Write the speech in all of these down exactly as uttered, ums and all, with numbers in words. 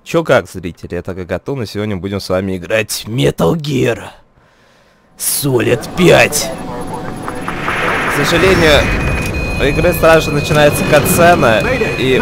Чё как, зрители, это Гагатун, и сегодня будем с вами играть Metal Gear Solid пять. К сожалению, у игры сразу же начинается катсцена, и...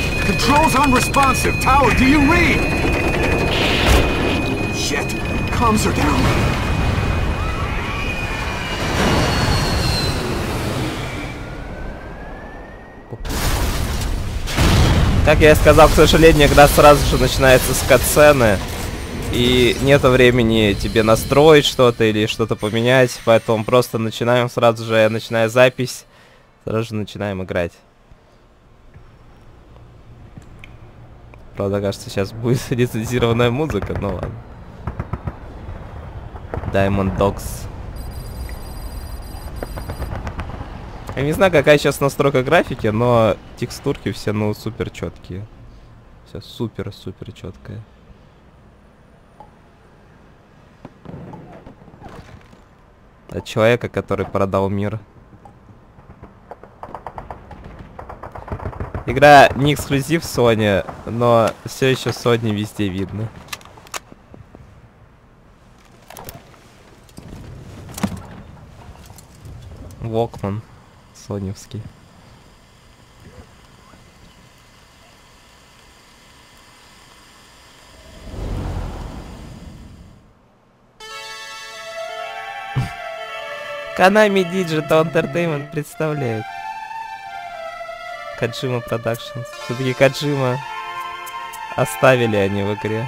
Как я и сказал, к сожалению, игра сразу же начинается с катсцены, и нету времени тебе настроить что-то или что-то поменять, поэтому просто начинаем сразу же, я начинаю запись, сразу же начинаем играть. Правда, кажется, сейчас будет лицензированная музыка, ну ладно. Diamond Dogs. Я не знаю, какая сейчас настройка графики, но текстурки все, ну, супер четкие. Все супер-супер четкое. От человека, который продал мир. Игра не эксклюзив Sony, но все еще Sony везде видно. Walkman. Соневский. Konami Digital Entertainment представляет Kojima Productions. Все-таки Kojima оставили они в игре.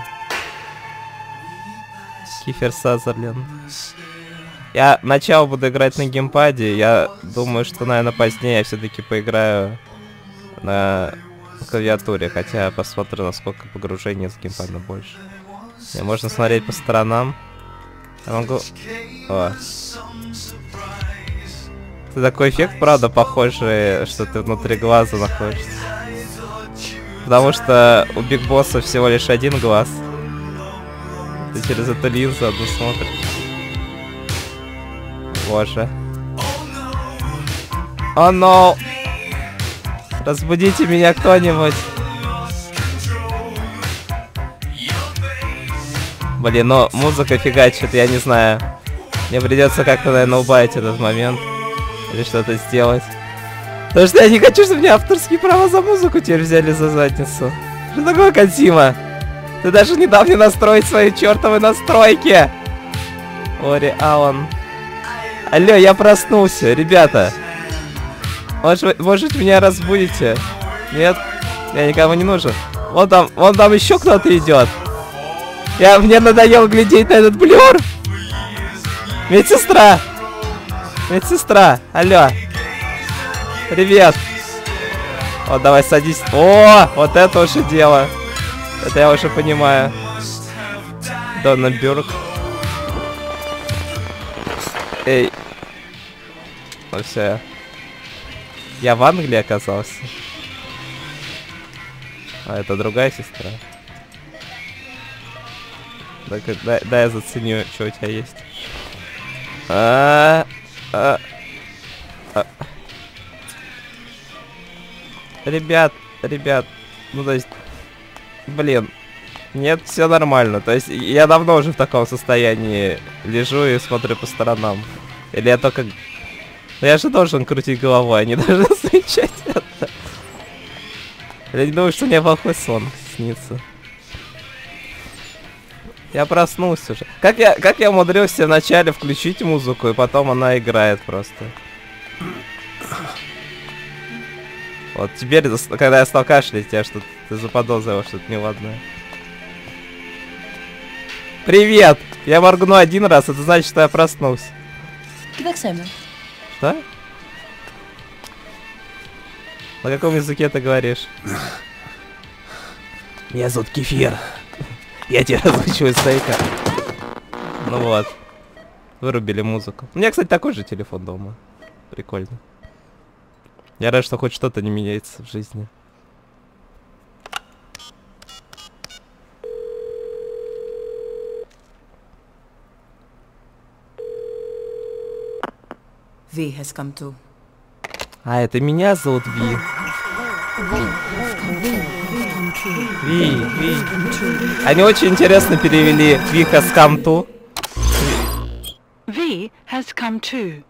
Кифер Сазерленд. Я начало буду играть на геймпаде. Я думаю, что, наверное, позднее я все-таки поиграю на клавиатуре. Хотя посмотрю, насколько погружение с геймпада больше. Мне можно смотреть по сторонам. Я могу... О. Это такой эффект, правда, похожий, что ты внутри глаза находишься. Потому что у Биг Босса всего лишь один глаз. Ты через эту линзу одну смотришь. Боже. О, но! Разбудите меня кто-нибудь. Блин, ну музыка фигачит, я не знаю. Мне придется как-то, наверное, убавить этот момент. Или что-то сделать. Потому что я не хочу, чтобы мне авторские права за музыку теперь взяли за задницу. Что такое, Кодзима? Ты даже не дал мне настроить свои чертовы настройки. Ори Аллан. Алло, я проснулся, ребята. Может, может меня разбудите? Нет? Я никому не нужен. Вон там, вон там еще кто-то идет. Я, мне надоело глядеть на этот блюр. Медсестра. Медсестра, алло. Привет. Вот, давай садись. О, вот это уже дело. Это я уже понимаю. Донна Бюрк. Эй. Ну все. Я в Англии оказался. А это другая сестра. Так, дай, дай я заценю, что у тебя есть. А, а, а. Ребят, ребят, ну то есть, блин, нет, все нормально. То есть я давно уже в таком состоянии лежу и смотрю по сторонам. Или я только... Ну я же должен крутить головой, а не должен замечать это. Я не думаю, что мне плохой сон снится. Я проснулся уже. Как я, как я умудрился вначале включить музыку, и потом она играет просто. Вот теперь, когда я стал кашлять, я что-то заподозрил, что-то неладное. Привет! Я моргну один раз, это значит, что я проснулся. Что? На каком языке ты говоришь? Меня зовут Кефир. Я тебя разучиваю стейка. Ну вот. Вырубили музыку. У меня, кстати, такой же телефон дома. Прикольно. Я рад, что хоть что-то не меняется в жизни. V has come to. А, это меня зовут Ви. Ви, Ви. Они очень интересно перевели Ви has come to. V has come too.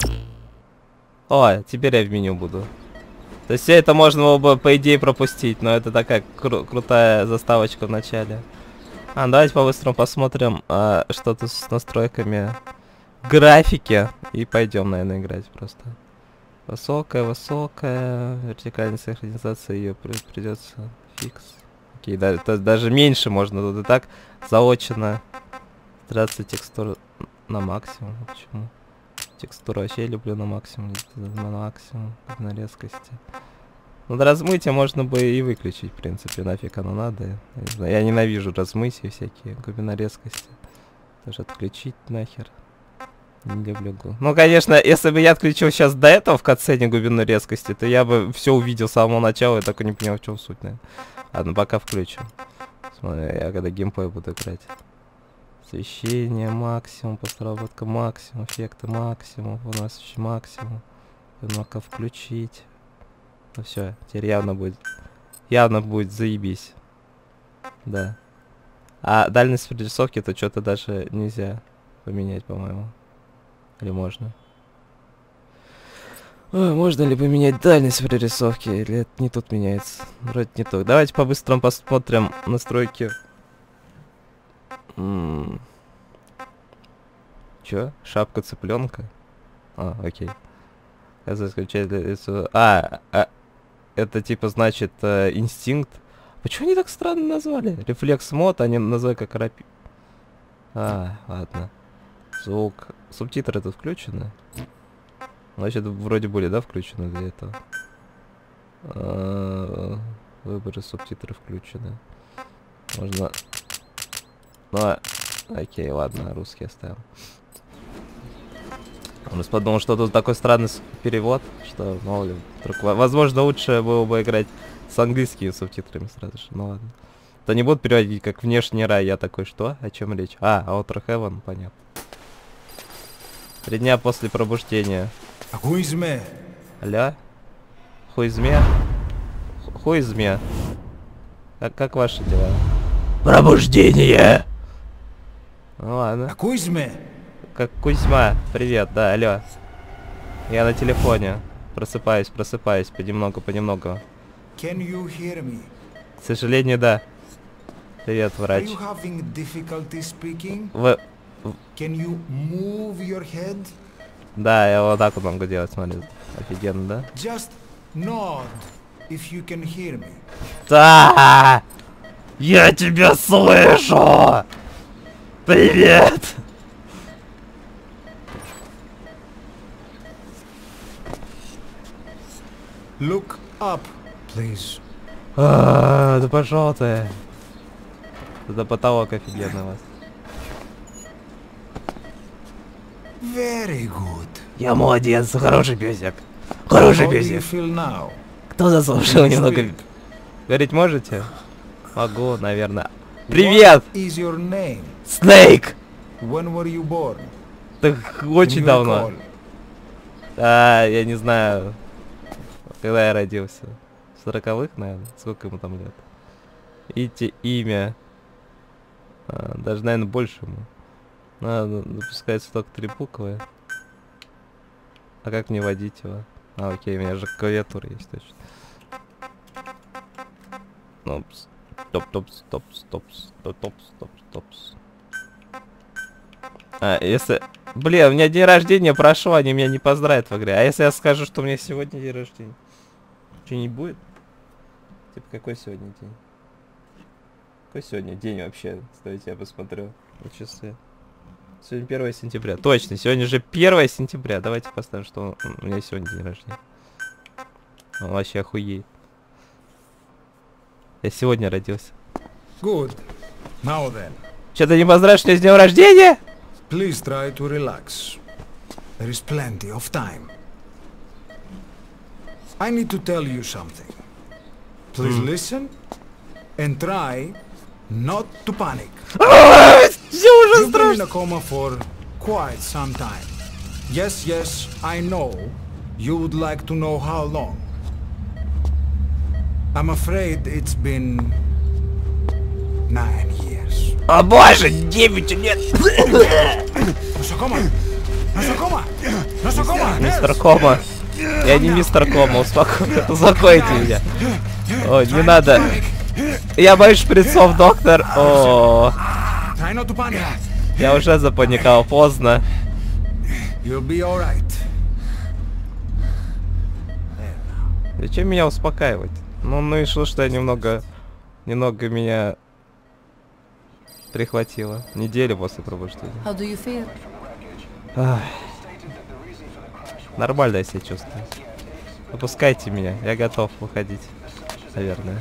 О, теперь я в меню буду. То есть все это можно было бы, по идее, пропустить, но это такая кру крутая заставочка в начале. А, давайте по-быстрому посмотрим, а, что тут с настройками графики. И пойдем, наверное, играть просто. Высокая, высокая. Вертикальная синхронизация, ее при придется фикс. Окей, да, то есть даже меньше можно тут и так заочно. Стараться текстуру на максимум. Почему? Текстуру вообще я люблю на максимум. На максимум, на резкости. Ну, до размытия можно бы и выключить, в принципе, нафиг оно надо. Я, не знаю, я ненавижу размытия всякие, глубина резкости. Даже отключить нахер. Не люблю. Ну, конечно, если бы я отключил сейчас до этого в катсцене глубину резкости, то я бы все увидел с самого начала и так и не понял, в чем суть, наверное. Ладно, пока включу. Смотри, я когда геймплей буду играть. Освещение максимум, постработка максимум, эффекты максимум, у нас еще максимум. Ну-ка включить. Ну все, теперь явно будет, явно будет заебись. Да. А дальность прорисовки-то что-то даже нельзя поменять, по-моему. Или можно? Ой, можно ли поменять дальность прорисовки? Или это не тут меняется? Вроде не тут. Давайте по-быстрому посмотрим настройки. М-м. Чё? Шапка цыпленка? А, окей. А, а, это типа значит э, инстинкт. Почему они так странно назвали? Рефлекс мод, они назвали как рапи. А, ладно. Звук. Субтитры тут включены. Значит, вроде были, да, включены для этого. А, выборы субтитры включены. Можно. Ну, а... окей, ладно, русский оставим. Он подумал, что тут такой странный перевод, что, мало ли, вдруг, возможно, лучше было бы играть с английскими субтитрами сразу же. Ну ладно. То не будут переводить как внешний рай. Я такой, что? О чем речь? А, Outer Heaven, понятно. Три дня после пробуждения. Хуизме. Аля? Хуизме? Хуизме. Как, как ваши дела? Пробуждение! Ну ладно. Хуизме. Как Кузьма. Привет, да, алло. Я на телефоне. Просыпаюсь, просыпаюсь, понемногу, понемногу. Can you hear me? К сожалению, да. Привет, врач. Are you having difficulty speaking? Вы... Can you move your head? Да, я вот так вот могу делать, смотри. Офигенно, да? Just nod if you can hear me. Да! Я тебя слышу! Привет! Look up, please. А, да пошел ты. Это потолок офигенный у вас. Very good. Я молодец, хороший песик. Хороший How do you песик. feel now? Кто заслужил Can you немного... speak? Говорить можете? Могу, наверное. Привет! What is your name? Снейк! When were you born? Так Can очень you давно. recall? А, я не знаю, когда я родился. В сороковых, наверное. Сколько ему там лет? Видите, имя. А, даже, наверное, больше ему. Надо, допускается только три буквы. А как мне вводить его? А, окей, у меня же клавиатура есть точно. Ну, стоп, стоп, стоп, стоп, стоп, стоп, стоп, стоп. А, если... Блин, у меня день рождения прошел, они меня не поздравят в игре. А если я скажу, что у меня сегодня день рождения? Что-нибудь будет? Типа, какой сегодня день? Какой сегодня день вообще? Давайте я посмотрю на часы. Сегодня первое сентября. Точно, сегодня же первое сентября. Давайте поставим, что у меня сегодня день рождения. Он вообще охуеет. Я сегодня родился. Good. Now then, Че, ты не поздравишь меня с днем рождения? please try to relax. There is plenty of time. I need to tell you something. Please listen and try not to panic. Все уже You've been in страшно. a coma for quite some time. Yes, yes, I know. You would like to know how long. I'm afraid it's been nine years. О боже, девять лет! Nosocomo! Nosocomo! Nosocomo! Мистер Кома. Я не мистер Кома, успоко... успокойте меня. Ой, не надо. Я боюсь шприцов, доктор. О, Try not to panic. я уже запаниковал, поздно. You'll be all right. Зачем меня успокаивать? Ну, ну и что, что я немного... Немного меня... прихватило. Неделю после пробуждения. How do you feel? Ах. Нормально я себя чувствую. Выпускайте меня, я готов выходить. Наверное.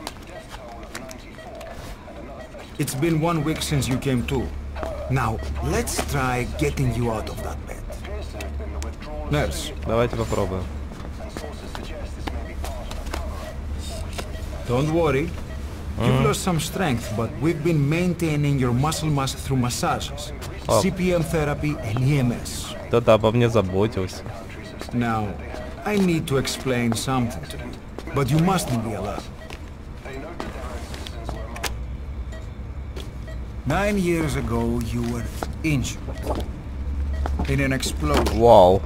It's been one week since you came to. Now, let's try getting you out of that bed. Nurse, Давайте попробуем. don't worry. You've lost some strength, but we've been maintaining your muscle mass through massages, Oh. C P M therapy, and E M S. Кто-то обо мне заботился. Now, I need to explain something to you, but you mustn't be alarmed. Nine years ago, you were injured in an explosion. Вау.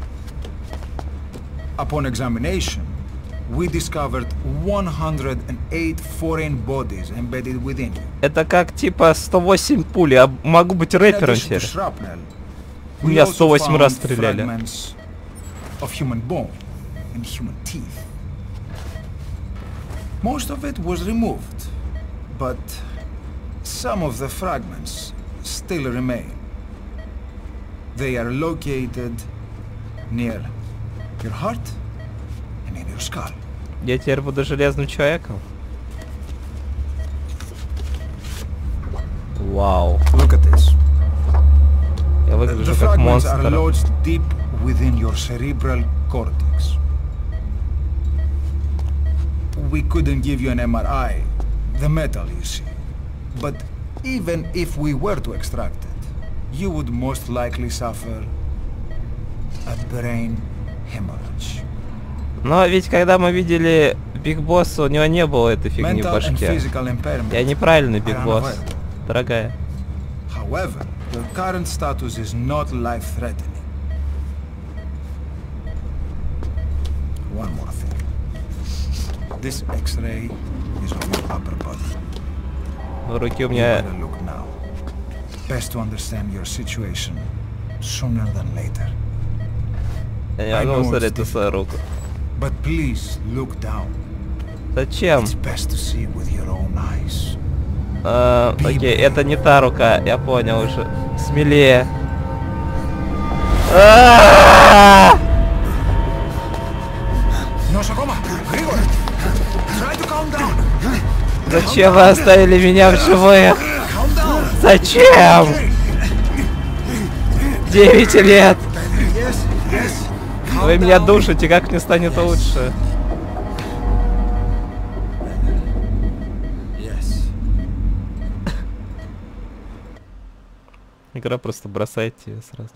Upon examination, we discovered one hundred eight foreign bodies embedded within you. Это как типа сто восемь пули, а могу быть In рэпером addition to теперь. shrapnel, У we меня also сто восемь раз found стреляли. fragments of human bone and human teeth. Most of it was removed, but some of the fragments still remain. They are located near your heart and in your skull. Я теперь буду железным человеком. Вау. Look at this. Я The выгляжу как fragments are монстр. lodged deep within your cerebral cortex. We couldn't give you an M R I, the metal you see. But even if we were to extract it, you would most likely suffer a brain hemorrhage. Но ведь когда мы видели Биг Босса, у него не было этой фигни в Mental and башке. physical impairment. Я неправильный Биг are Босс, unavoidable. дорогая. However, your current status is not life-threatening. One more thing. This X-ray is of your upper body. В руке у You меня... better look now. Best to understand your situation sooner than later. Я I не know могу it's смотреть на свою руку. But please look down. Зачем? It's best to see with your own eyes. А, окей, это не та рука, я понял уже. Смелее. А-а-а! Nosocomo, Grigor, try to calm down. Зачем вы оставили меня в живых? Calm down. Зачем? Девять лет. Yes, yes. Calm Вы меня down. душите, как мне станет лучше? Yes. Игра просто бросает тебя сразу.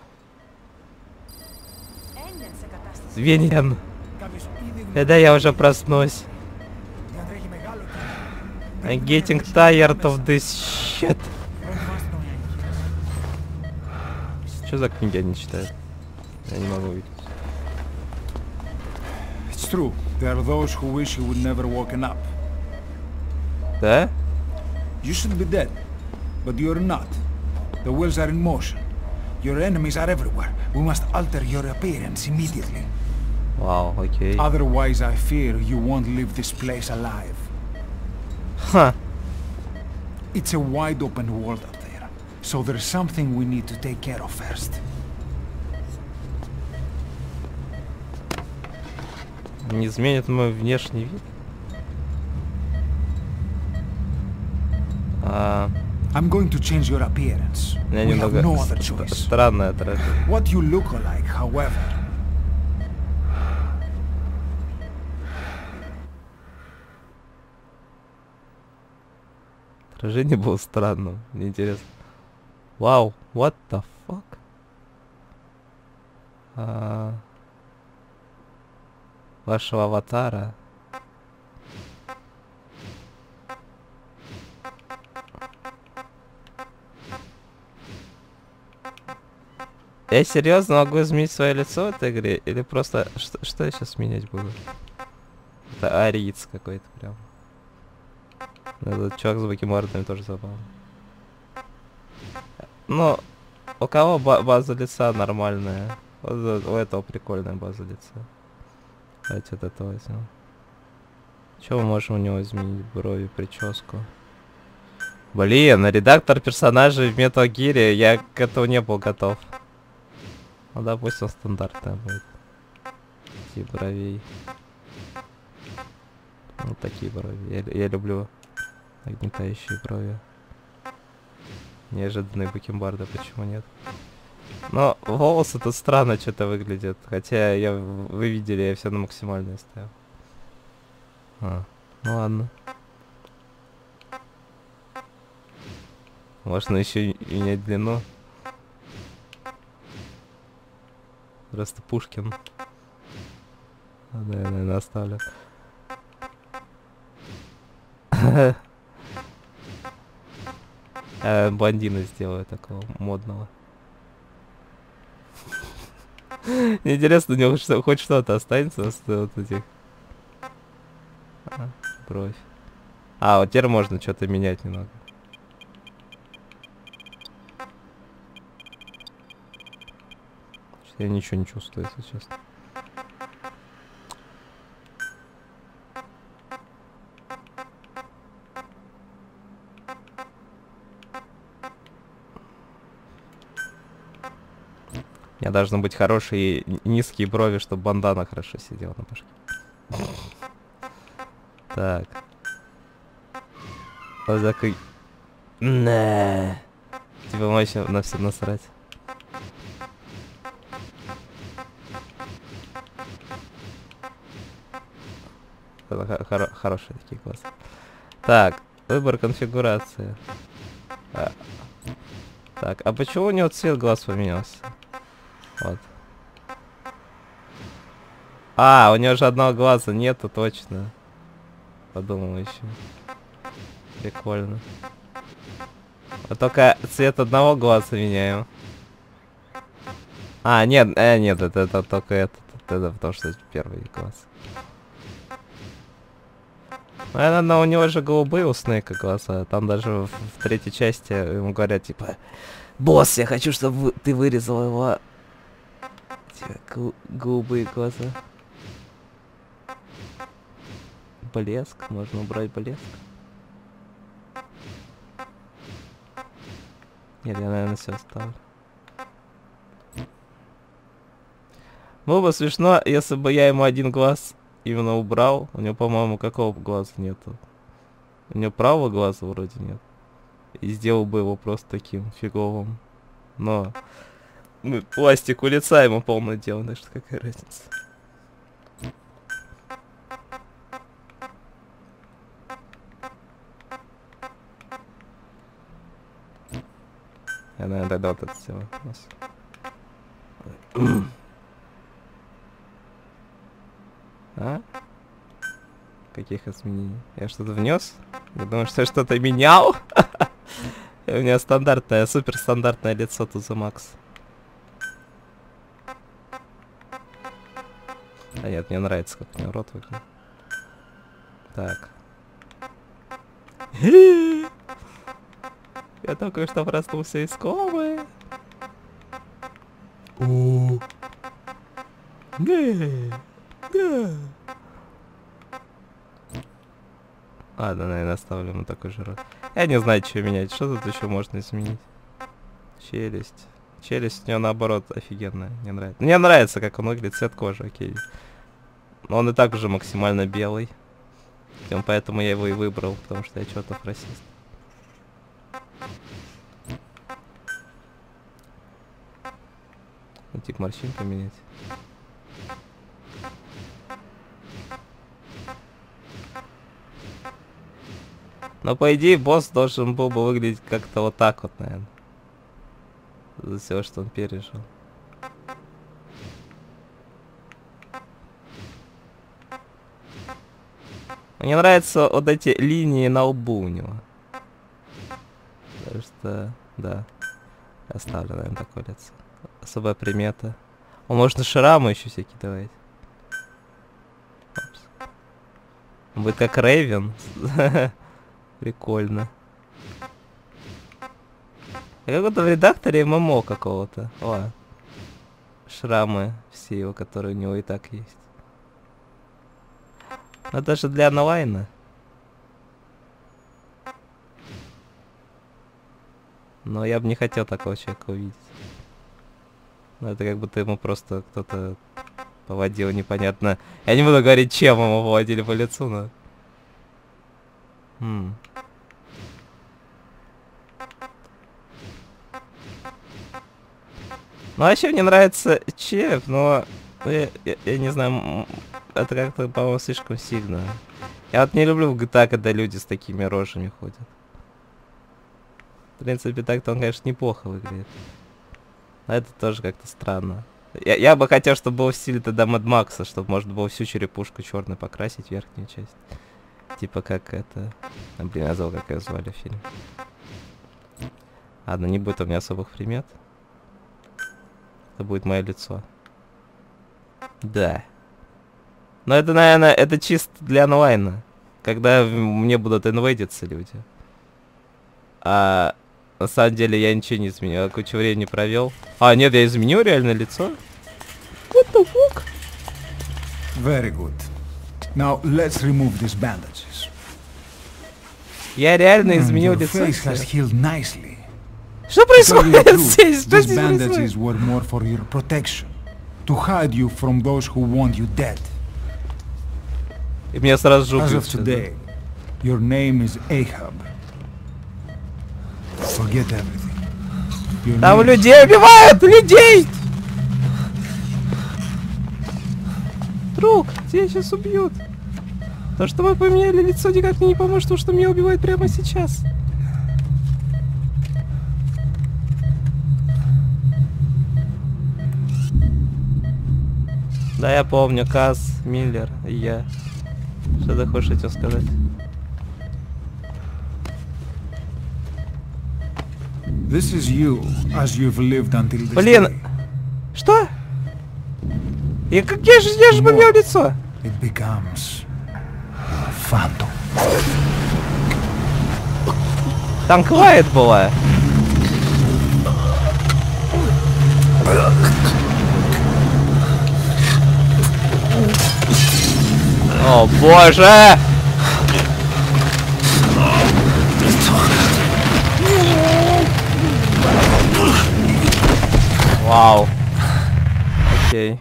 Винен. Когда я уже проснусь. I'm getting tired of this shit. Что за книги они читают? Я не могу увидеть. It's true. There are those who wish you would never woken up. Да? You should be dead, but you're not. The wheels are in motion. Your enemies are everywhere. We must alter your appearance immediately. Вау, окей. Otherwise, I fear you won't leave this place alive. Ха. It's a wide open world up there, so there's something we need to take care of first. Не изменит мой внешний вид? А, I'm going to change your appearance. у меня We have немного no other ст- choice. странное отражение. What you look like, however, Отражение было странным. Мне интересно. Вау, what the fuck? А, вашего аватара. Я серьезно могу изменить свое лицо в этой игре? Или просто... Что, что я сейчас менять буду? Это ариец какой-то прям. Этот чувак с бакенбардами тоже забавно. Ну, у кого ба база лица нормальная? Вот у этого прикольная база лица. Давайте вот это возьмем. Что мы можем у него изменить? Брови, прическу. Блин, редактор персонажей в Metal Gear, я к этому не был готов. Ну, допустим, стандартная будет. Тип бровей. Вот такие брови. Я, я люблю нагнетающие брови. Неожиданные бакенбарды, почему нет? Но волосы тут странно что-то выглядят. Хотя я, вы видели, я все на максимальное ставил. А, ну ладно. Можно еще и менять длину. Просто Пушкин. Да, я, наверное, оставлю. Блондина сделаю такого модного. Мне интересно, у него что, хоть что-то останется с вот этих. А, бровь. А, вот теперь можно что-то менять немного. Я ничего не чувствую, если честно. У меня должны быть хорошие низкие брови, чтобы бандана хорошо сидела на башке. Так. Вот такой... Не. Типа вообще на все насрать. Хоро хорошие такие глаза. Так, выбор конфигурации. А. Так, а почему у него цвет глаз поменялся? Вот. А, у него же одного глаза нету, точно. Подумал еще. Прикольно. Вот только цвет одного глаза меняю. А, нет, э, нет, это, это только этот. Это, это потому что это первый глаз. Наверное, у него же голубые у Снейка глаза. Там даже в, в третьей части ему говорят, типа, босс, я хочу, чтобы ты вырезал его. Типа, гол голубые глаза. Блеск. Можно убрать блеск. Нет, я, наверное, все оставлю. Было бы смешно, если бы я ему один глаз именно убрал. У него, по-моему, какого глаза нету. У него правого глаза вроде нет. И сделал бы его просто таким фиговым. Но ну, пластик у лица ему полное дело, так что какая разница. Я, наверное, тогда вот это сделаю. А? Каких изменений? Я что-то внес? Я думаю, что я что-то менял. У меня стандартное, супер стандартное лицо Туза Макс. А нет, мне нравится, как у него рот выглядит. Так. Я только что проснулся из комы. О. Не. Да. Ладно, наверное, оставлю ему такой же рот. Я не знаю, что менять. Что тут еще можно изменить? Челюсть. Челюсть у него наоборот офигенная. Мне нравится. Мне нравится, как он выглядит, цвет кожи, окей. Но он и так уже максимально белый. И поэтому я его и выбрал, потому что я что-то расист. Тип морщин поменять. Но по идее босс должен был бы выглядеть как-то вот так вот, наверное. За все, что он пережил. Мне нравятся вот эти линии на лбу у него. Потому что, да. Оставлю, наверное, такое лицо. особая примета. О, можно шрамы еще всякие давать. Опс. Он будет как Рейвен. Прикольно. Я как будто в редакторе ММО какого-то. О, шрамы все его, которые у него и так есть. Но даже для онлайна. Но я бы не хотел такого человека увидеть. Ну это как будто ему просто кто-то поводил непонятно. Я не буду говорить, чем ему поводили по лицу, но... Хм. Ну вообще мне нравится череп, но... Я, я, я не знаю, это как-то, по-моему, слишком сильно. Я вот не люблю в джи ти эй, когда люди с такими рожами ходят. В принципе, так-то он, конечно, неплохо выглядит. Но это тоже как-то странно. Я, я бы хотел, чтобы был в стиле тогда Мэд Макса, чтобы можно было всю черепушку черной покрасить, верхнюю часть. Типа как это... А, блин, я забыл, как ее звали фильм. Ладно, не будет у меня особых примет. Это будет мое лицо. Да. Но это, наверное, это чисто для онлайна. Когда мне будут инвейдиться люди. А на самом деле я ничего не изменил. Я кучу времени провел. А, нет, я изменил реально лицо. What the fuck? Very good. Now let's remove these bandages. Я реально изменил Your лицо. face has healed nicely. Что происходит True, здесь? Что these здесь bandages происходит? were more for your protection, to hide you from those who want you dead. И меня сразу же As убьют. of today, your name is Ahab. Forget everything. Your Там name- людей убивают! Людей! Друг, тебя сейчас убьют. То, что мы поменяли лицо, никак мне не поможет, потому что меня убивают прямо сейчас. Да, я помню, Каз, Миллер и я. Что ты хочешь этим сказать? This is you, as you've lived until this Блин! day. Что? Я как я же, я же поменял лицо. It becomes phantom. Там Клайд была. О боже! Вау. Окей.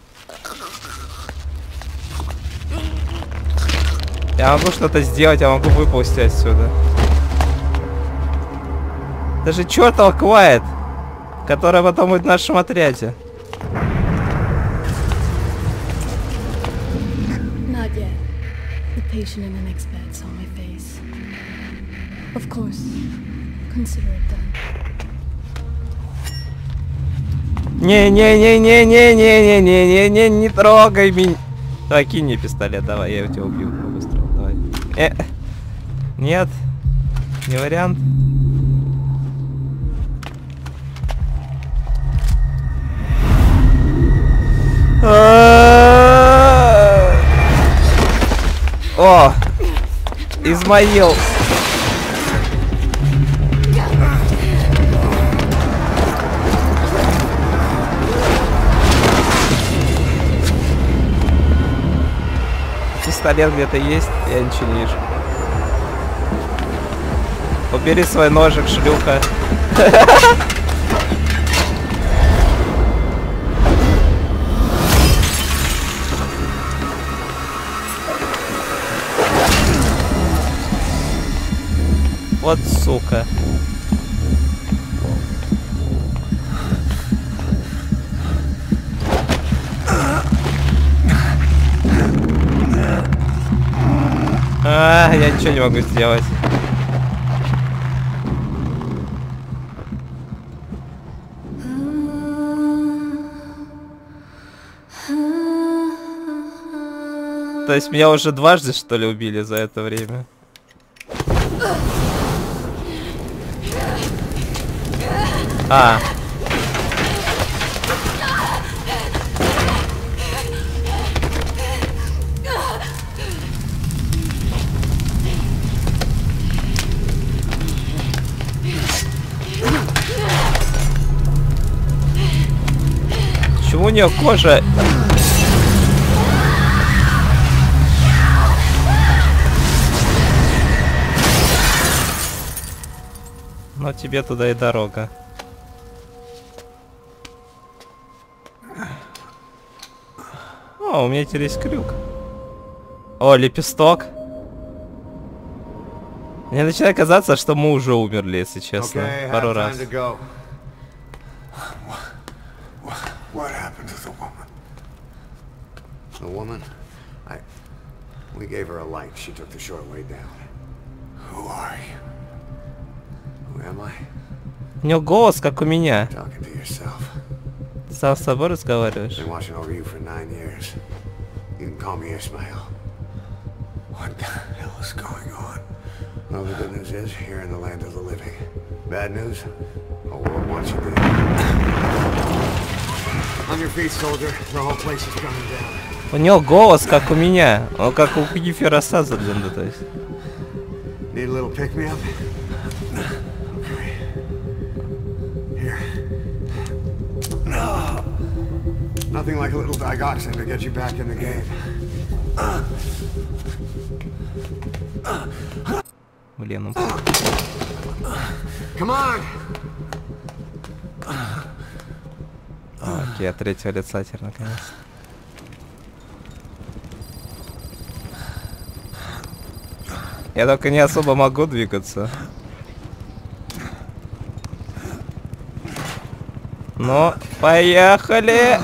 Я могу что-то сделать, я могу выползти отсюда. Даже чертова Клайд, которая потом будет в нашем отряде. Not yet. The patient and an expert saw my face. Of course. Consider it done. Не-не-не-не-не-не-не-не-не, не трогай меня. Давай, кинь мне пистолет, давай, я тебя убью по-быстрому, давай. Э, нет, не вариант. О, Измаил. Пистолет где-то есть, я ничего не вижу. Убери свой ножик, шлюха. Вот сука. А, я ничего не могу сделать. То есть меня уже дважды, что ли, убили за это время? А. Почему у нее кожа... Но тебе туда и дорога. О, у меня теперь есть крюк. О, лепесток. Мне начинает казаться, что мы уже умерли, если честно. Okay, пару раз. What happened to the woman? The woman? I... We gave her a light. She took the short way down. Who are you? Who am I? У него голос, как у меня. Talking to yourself. Ты сам с собой разговариваешь? Been watching over you for nine years. You can call me Ismail. What the hell is going on? Well, the good news is, you're in the land of the living. Bad news? The world wants you dead. On your feet, soldier. The whole place is coming down. У него голос, как у меня. Он как у Кифера Сазерленда, то есть. Need a little pick me up? Okay. Here. No. Nothing like a little digoxin to get you back in the game. Блин, ну... Come on. Окей, от третьего лица теперь наконец. Я только не особо могу двигаться. Но поехали!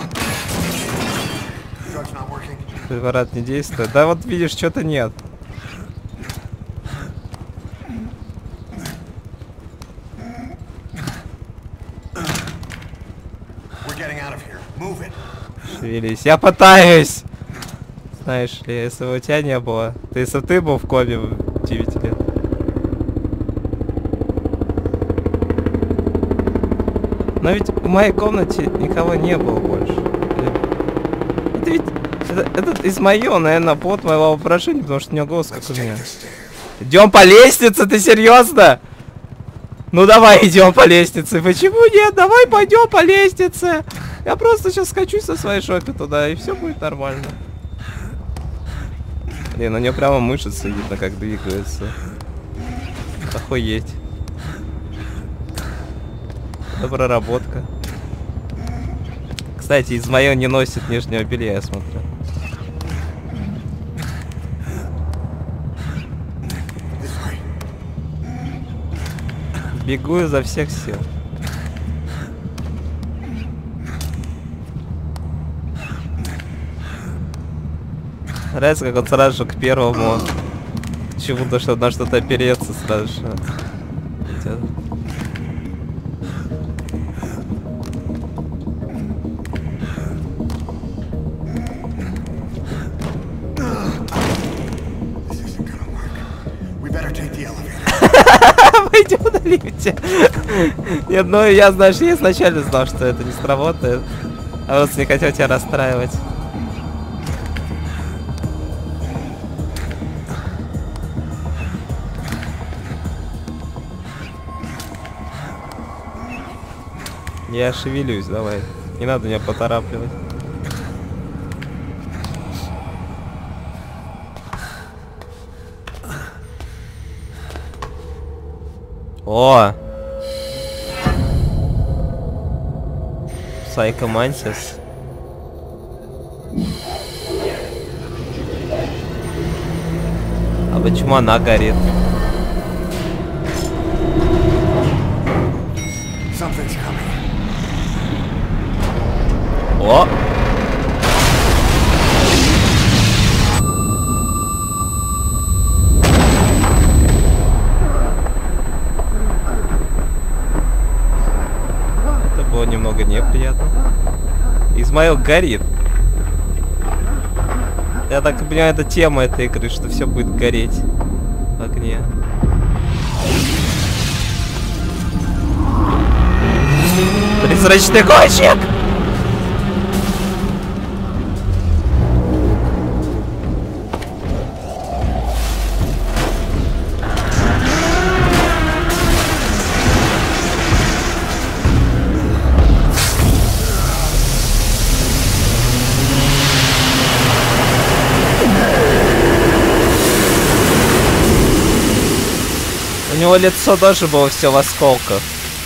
Препарат не действует. Да вот видишь, что-то нет. Шевелись. Я пытаюсь! Знаешь ли, если бы у тебя не было. Ты если ты был в коме в девять лет. Но ведь в моей комнате никого не было больше. Это ведь... Это, это Исмаил, наверное, плод моего воображения, потому что у него голос как у меня. Идем по лестнице, ты серьезно? Ну давай идем по лестнице. Почему нет? Давай пойдем по лестнице. Я просто сейчас скачусь со своей шопе туда, и все будет нормально. Блин, у него прямо мышцы видно, как двигается. Охуеть. Это проработка. Кстати, Измаил не носит нижнего белья, я смотрю. Бегу изо всех сил. Нравится, как он сразу же к первому к чему-то, чтобы на что-то опереться сразу же. Пойдем на лифте. Нет, ну я, знаешь, я изначально знал, что это не сработает. А вот не хотел тебя расстраивать. Я шевелюсь, давай. Не надо меня поторапливать. О! Psycho Mantis. А почему она горит? О! Это было немного неприятно. Измаил горит. Я так понимаю, это тема этой игры, что все будет гореть в огне. Призрачный гонщик! него лицо тоже было все в осколках.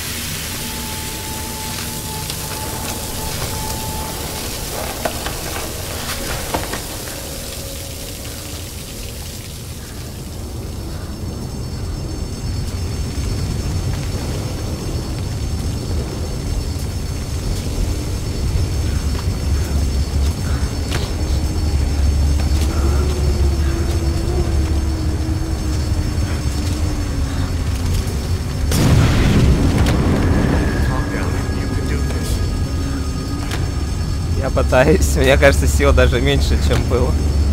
Пытаюсь. Мне кажется, сил даже меньше, чем было.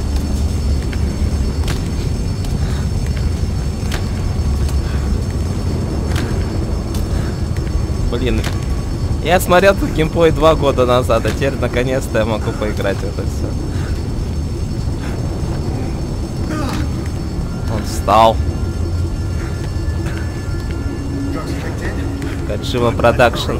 Блин. Я смотрел этот геймплей два года назад, а теперь наконец-то я могу поиграть в это все. Он встал. Kojima Productions.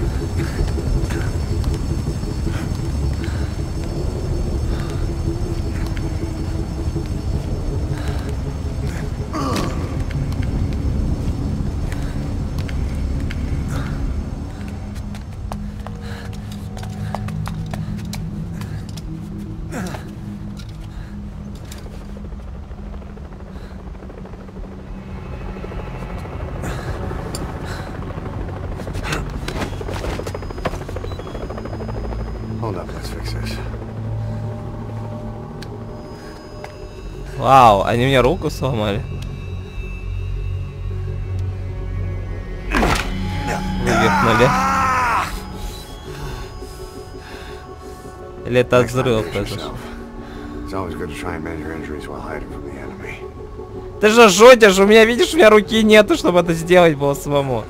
Вау, они мне руку сломали. Вывихнули. Или это от взрыва произошло? Ты же жодишь, у меня, видишь, у меня руки нету, чтобы это сделать было самому.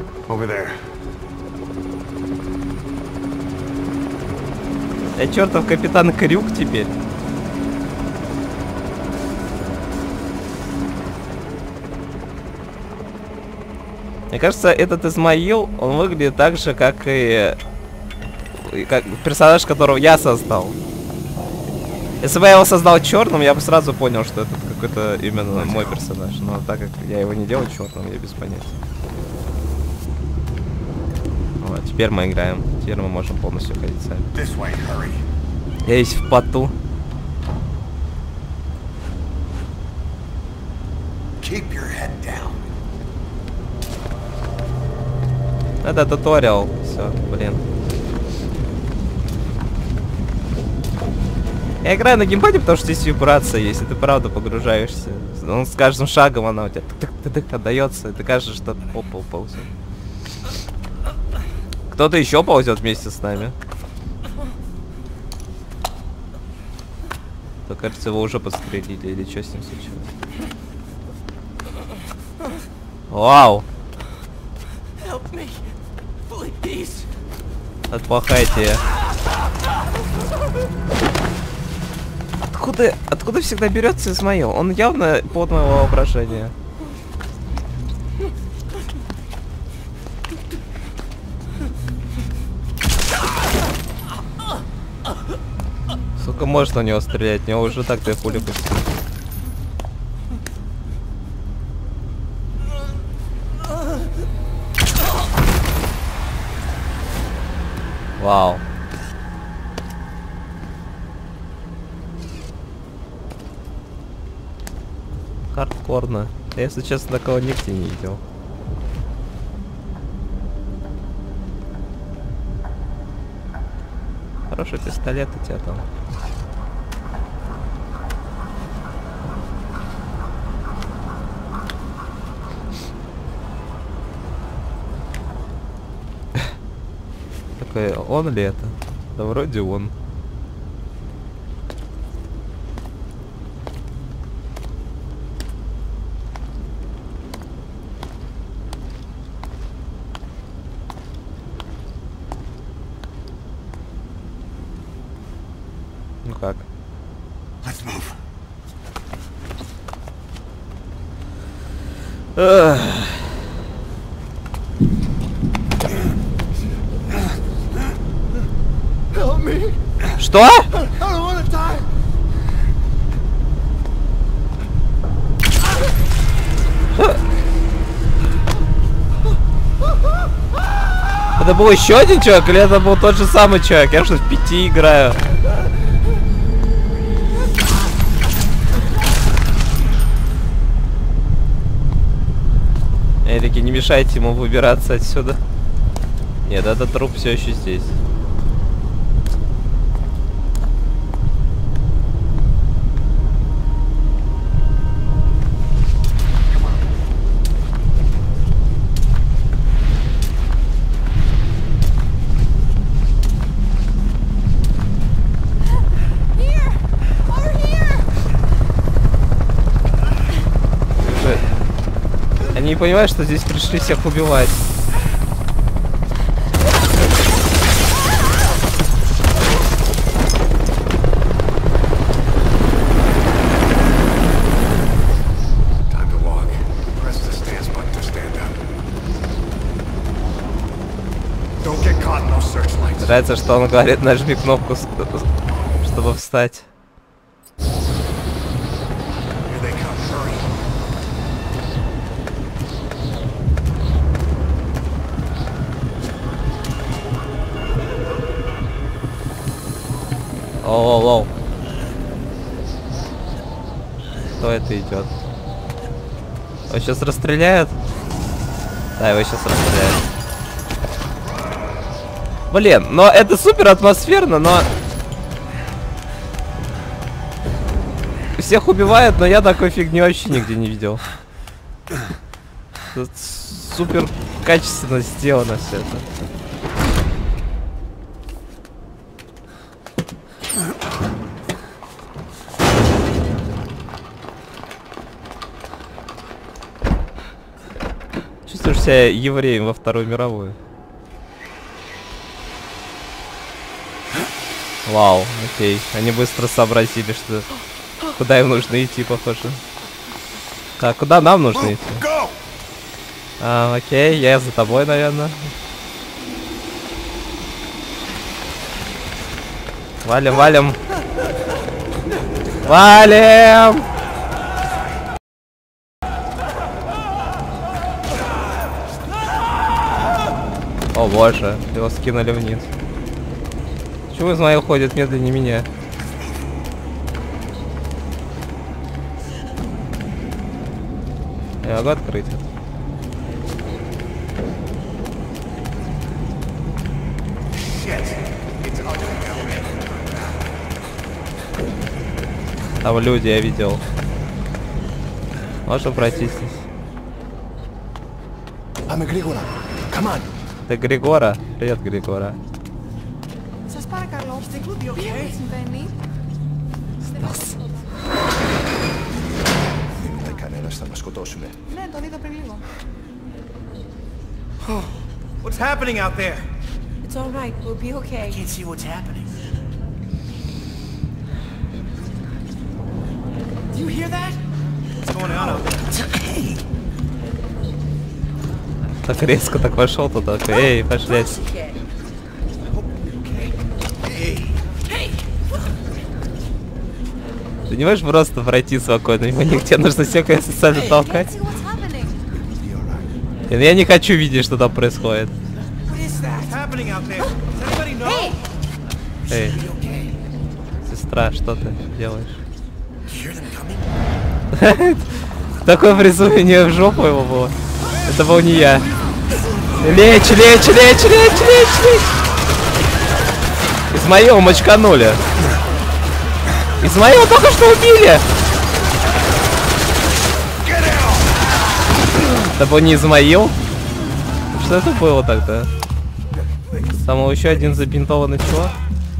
Я чертов капитан Крюк теперь. Мне кажется, этот Измаил, он выглядит так же, как и как персонаж, которого я создал. Если бы я его создал черным, я бы сразу понял, что это какой-то именно мой персонаж. Но так как я его не делал черным, я без понятия. Вот, теперь мы играем. Теперь мы можем полностью ходить сами. Я весь в поту. Это туториал. Все, блин. Я играю на геймпаде, потому что здесь вибрация есть, и ты правда погружаешься. Он с каждым шагом она у тебя тык-тык-тык отдается, и ты кажется, что по полу ползет. Кто-то еще ползет вместе с нами. То кажется, его уже подстрелили, или что с ним случилось? Вау! Это плохая идея. Откуда, откуда всегда берется Измаил? Он явно под моего воображения. Сколько можно у него стрелять? У него уже так две пули пустили. Вау. Хардкорно. Я, если честно, такого нигде не видел. Хороший пистолет у тебя там. Такой, он ли это? Да вроде он. Ну как? Let's move. Ugh. Что? Это был еще один человек, или это был тот же самый человек? Я что, в пяти играю? Они такие, не мешайте ему выбираться отсюда. Нет, этот труп все еще здесь. Они не понимают, что здесь пришли всех убивать. Нравится, что он говорит, нажми кнопку, чтобы встать. Оу-оу-оу. Кто это идет? Его сейчас расстреляют? Да, его сейчас расстреляют. Блин, но это супер атмосферно, но... Всех убивают, но я такой фигни вообще нигде не видел. Тут супер качественно сделано все это. Чувствуешь себя евреем во Вторую мировую? Вау, окей. Они быстро сообразили, что куда им нужно идти, похоже. Так, куда нам нужно идти? А, окей, я за тобой, наверное. Валим, валим. Валим! О боже, его скинули вниз. Почему Измаил ходит медленнее меня? Я могу открыть это? Там люди, я видел. Можно пройти здесь? Ты Григора? Привет, Григора. What's happening out there? It's all right. We'll be okay. I can't see what's happening. Do you hear that? What's going on out there? Так резко так вошел туда. Эй, пошли. Ты не можешь просто пройти спокойно, мимо них, тебе нужно всех социально толкать. Я не хочу видеть, что там происходит. Эй, сестра, что ты делаешь? Такое призывание в жопу его было. Это был не я. Лечь, лечь, лечь, лечь, лечь, лечь. Измаила мочканули. Измаила только что убили. Это был не Измаил. Что это было тогда? Там еще один забинтованный чувак.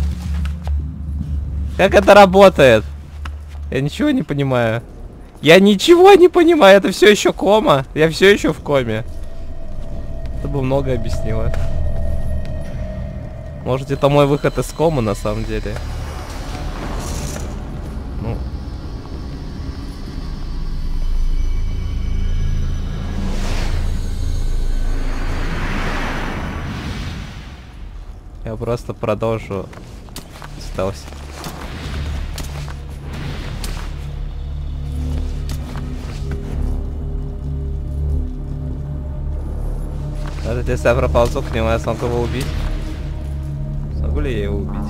Как это работает? Я ничего не понимаю. Я ничего не понимаю. Это все еще кома. Я все еще в коме. Это бы много объяснило. Может, это мой выход из комы на самом деле. Ну. Я просто продолжу стелс. Может, если я проползу к нему, я смогу его убить? Смогу ли я его убить?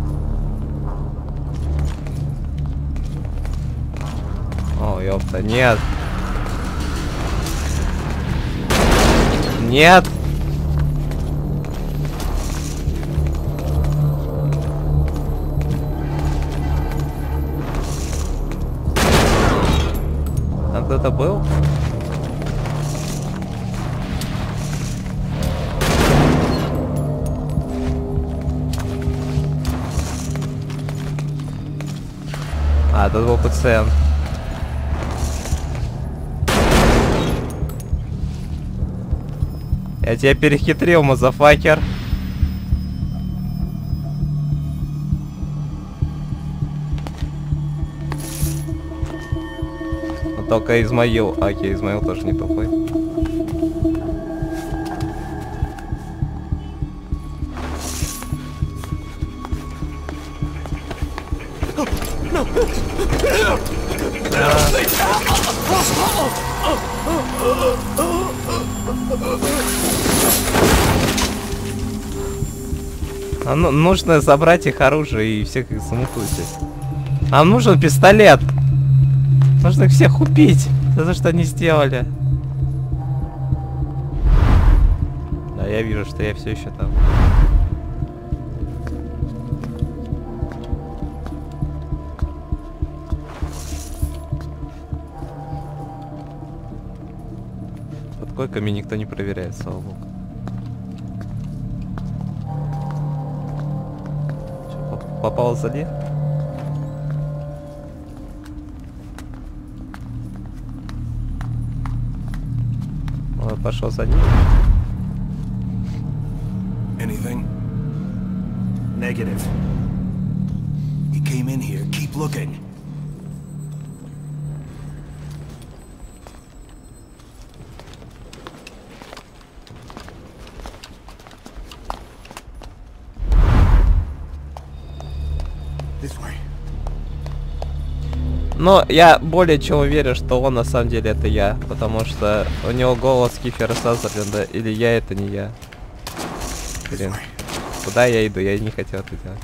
О, ёпта, нет. Нет. Там кто-то был? А, тут был пациент. Я тебя перехитрил, мазафакер. Но только Измаил. Окей, Измаил тоже не тупой. А ну, нужно забрать их оружие и всех их замутусить. Нам нужен пистолет. Нужно их всех убить за то, что они сделали. Да, я вижу, что я все еще там. Под койками никто не проверяет, слава богу. Поползали. Он пошел за ним. Anything? Negative. He came in here. Keep looking. Но я более чем уверен, что он на самом деле это я, потому что у него голос Кифера Сазерленда, или я это не я. Блин, куда я иду? Я не хотел это делать.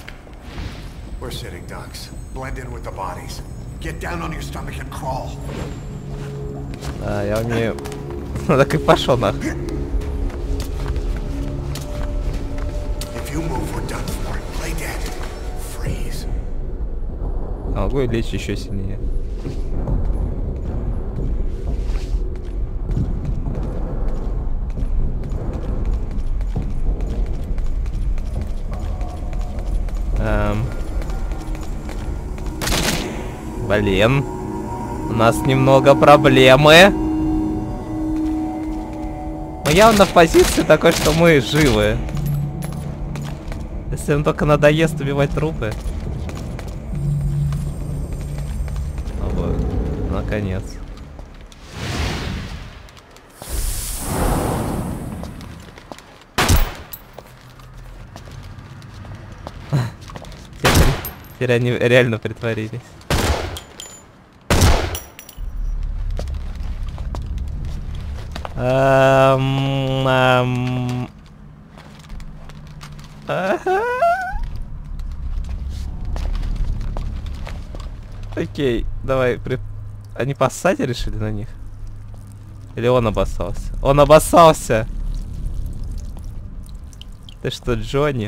Да, я умею. Ну так и пошел нахуй. Могу и лечь еще сильнее. Эм. Блин. У нас немного проблемы. Мы явно в позиции такой, что мы живы. Если им только надоест убивать трупы. Наконец. Теперь, теперь они реально притворились. Эм, эм. Ага. Окей, давай при... Они поссать решили на них? Или он обоссался? Он обоссался! Ты что, Джонни?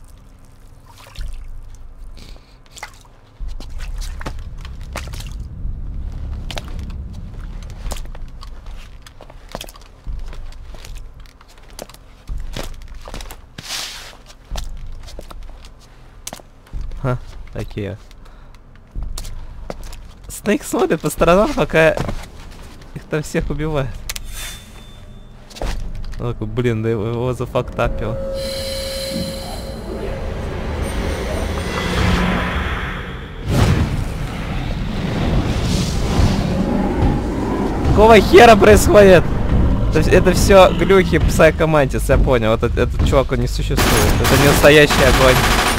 Ха, такие. Снейк смотрит по сторонам, пока их там всех убивают. Он такой, блин, да его, его зафактапил. Какого хера происходит? Это, это все глюки Psycho Mantis, я понял. Вот этот, этот чувак, он не существует. Это не настоящий огонь.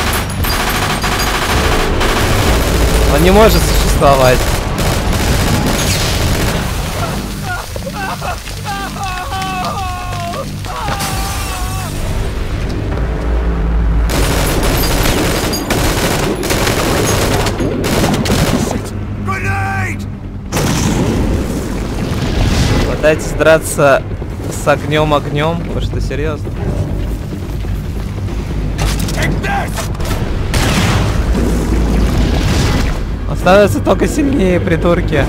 Он не может существовать. Пытаетесь драться с огнем огнем? Вы что, серьезно? Он становится только сильнее, придурки.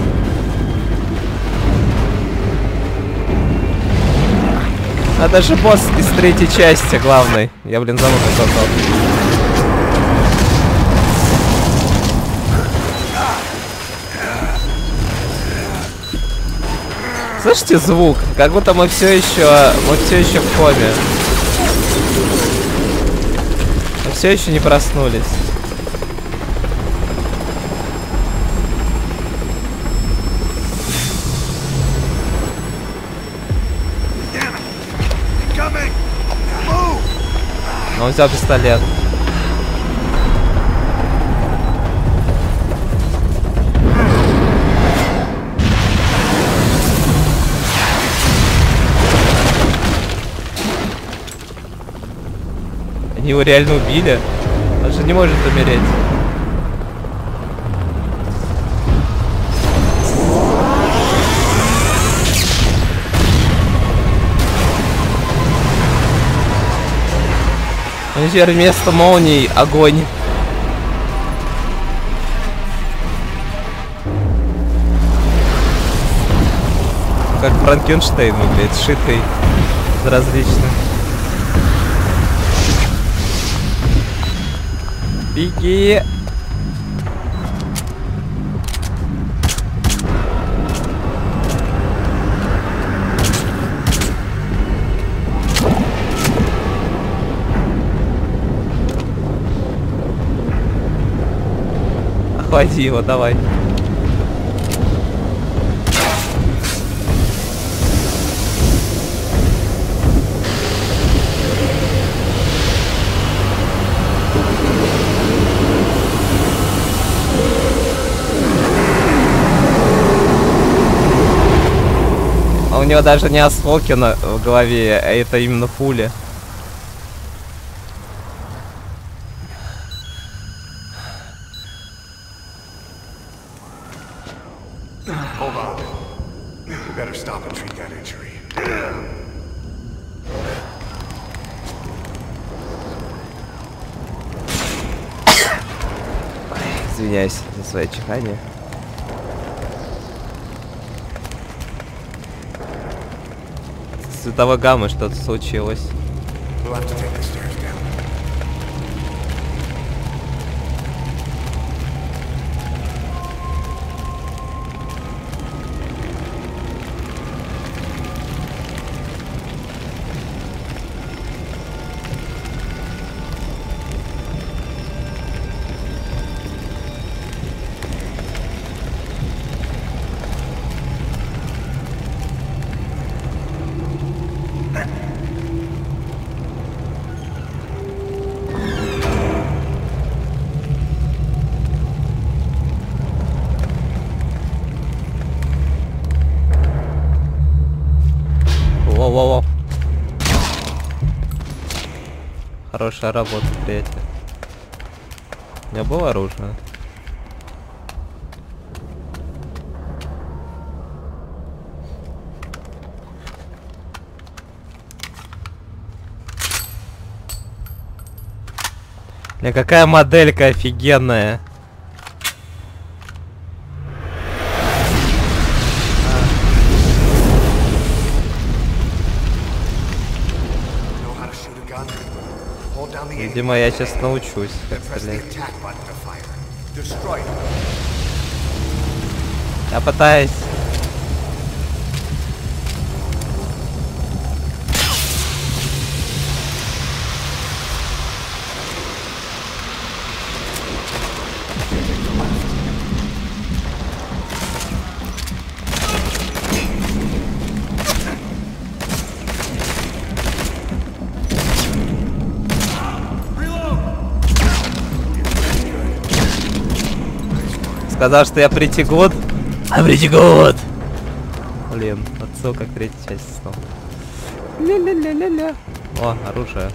Это же босс из третьей части, главный. Я, блин, забыл, как он зовут. Слышите звук? Как будто мы все еще, мы все еще в коме. Мы все еще не проснулись. Но он взял пистолет. Они его реально убили. Он же не может умереть. У них теперь вместо молний огонь. Как Франкенштейн выглядит, сшитый из различных. Беги! Охвати его, давай. А у него даже не осколки на, в голове, а это именно пули. Hold on. We better stop and treat that injury. Извиняюсь за свое чихание. С цветовой гаммой что-то случилось. We'll have to take the stairs down. Воу-воу-воу. Хорошая работа, приятель. У меня было оружие. Бля, какая моделька офигенная. Видимо, я сейчас научусь, как стрелять. Я пытаюсь. Сказал, что я притягут. А притягут! Блин, отсылка к третьей части снова. Ля-ля-ля-ля-ля. О, оружие.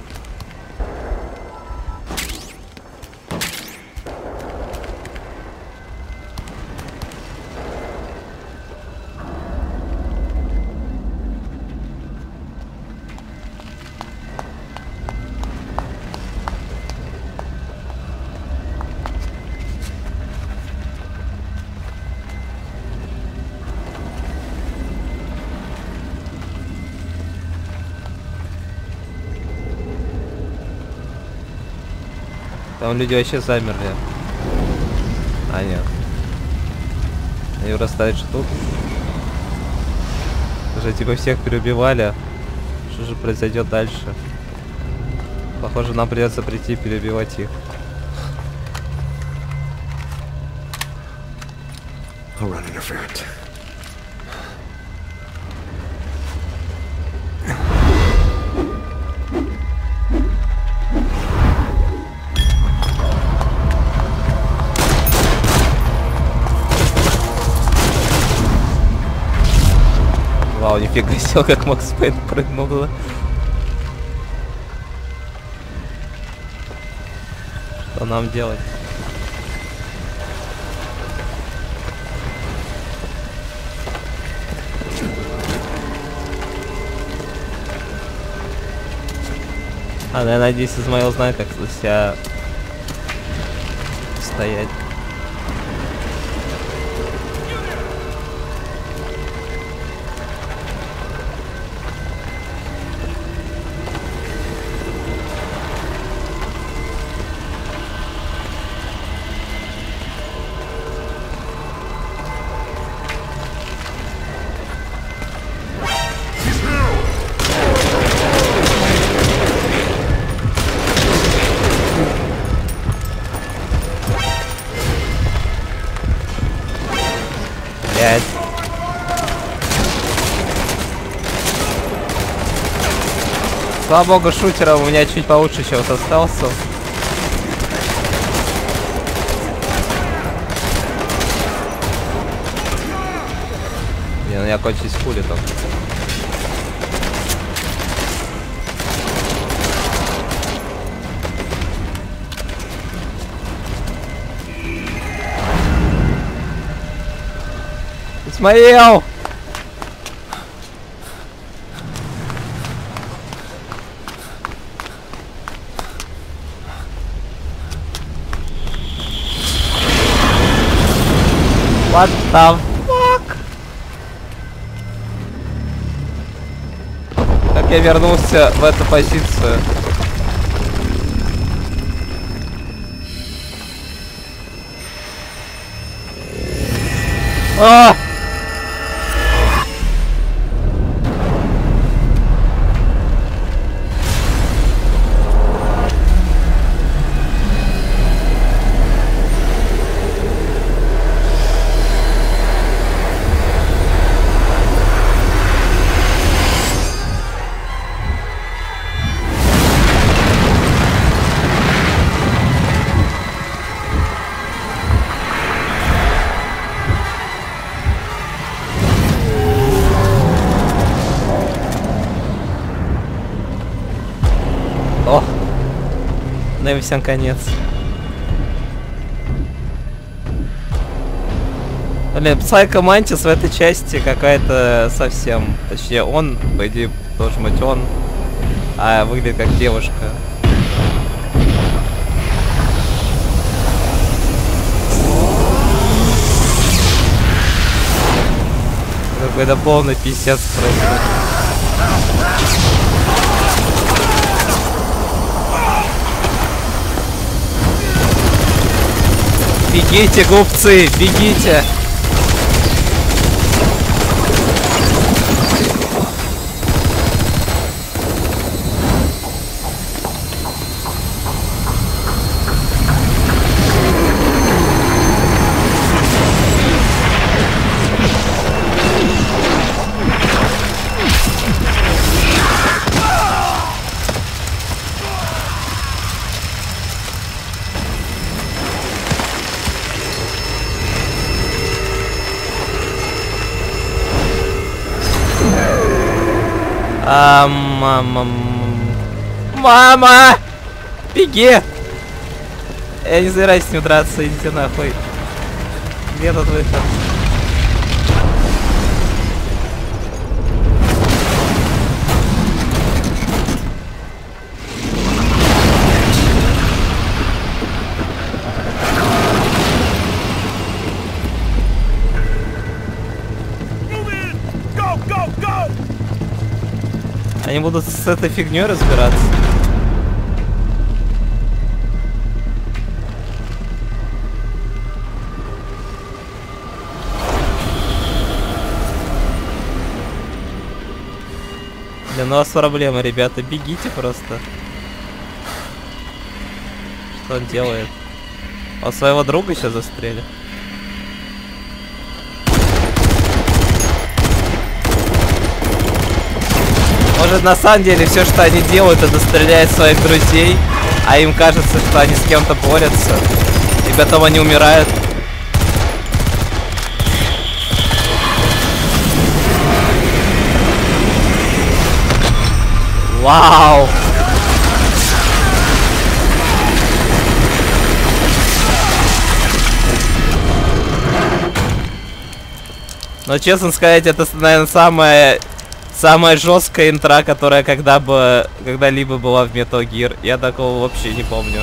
Там люди вообще замерли. А, нет. Они вырастают штук. Уже типа всех переубивали. Что же произойдет дальше? Похоже, нам придется прийти перебивать их. Вау, нифига себе, как Макс Пейн прыгнул туда. Что нам делать? А, ну, я надеюсь, Измаил знает, как себя стоять. Блять. Слава богу, шутера у меня чуть получше чего-то остался. Не, у меня кончились пули там. Исмаил! What the fuck? Как я вернулся в эту позицию? А! О! Ну и всем конец. Блин, Psycho Mantis в этой части какая-то совсем... Точнее, он, по идее, должен быть он, а выглядит как девушка. Какой-то полный писец происходит. Бегите, глупцы, бегите! А, мама... Мама! Беги! Я не собираюсь с ним драться, идите нахуй. Где тут выход? Они будут с этой фигней разбираться. Да ну у вас проблема, ребята, бегите просто. Что он делает? Он своего друга сейчас застрелит. Может, на самом деле все, что они делают, это стрелять своих друзей, а им кажется, что они с кем-то борются, и потом они умирают. Вау! Но честно сказать, это, наверное, самая самая жесткая интра, которая когда бы когда-либо была в Metal Gear. Я такого вообще не помню.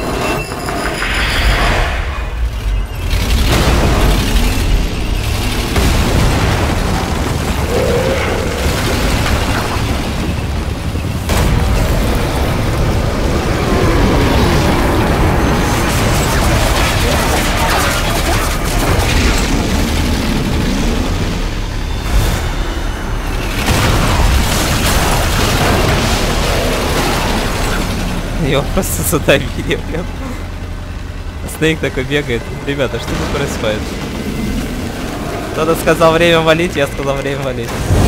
Его просто задавили, блин. Снейк такой бегает. Ребята, что тут происходит? Кто-то сказал время валить, я сказал время валить.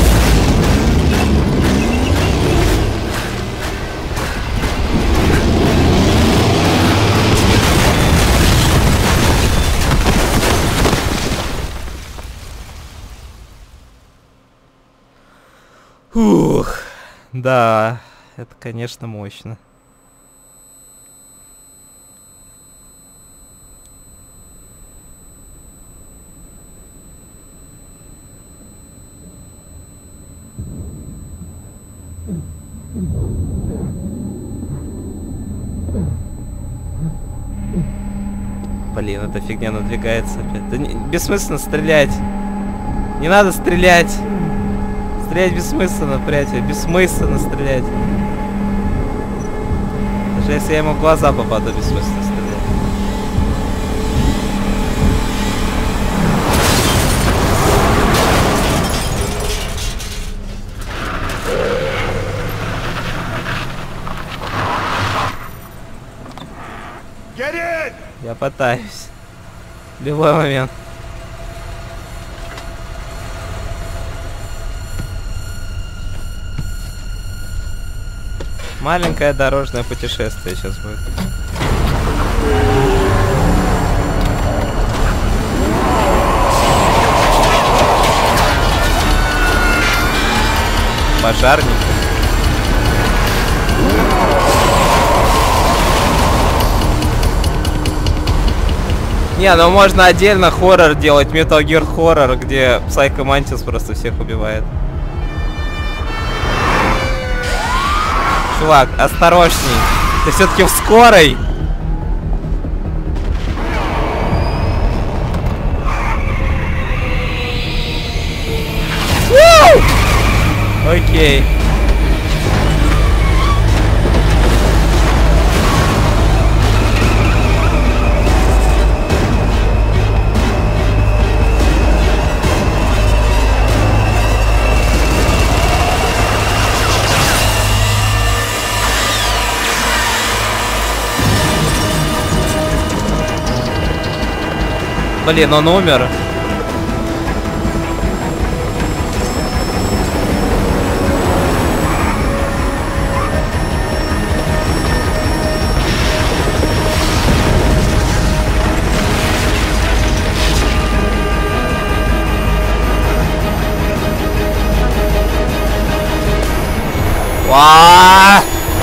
Ух, да, это, конечно, мощно. Блин, эта фигня надвигается опять. Да не, бессмысленно стрелять. Не надо стрелять. Стрелять бессмысленно, приятель. Бессмысленно стрелять. Даже если я ему в глаза попаду, бессмысленно стрелять. Я пытаюсь. В любой момент. Маленькое дорожное путешествие сейчас будет. Пожарник. Не, ну можно отдельно хоррор делать, Metal Gear хоррор, где Psycho Mantis просто всех убивает. Чувак, осторожней. Ты все-таки в скорой. Окей. Блин, он умер. Ва!